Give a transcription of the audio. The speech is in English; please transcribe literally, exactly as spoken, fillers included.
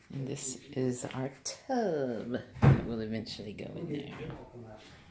And this is our tub that will eventually go in there.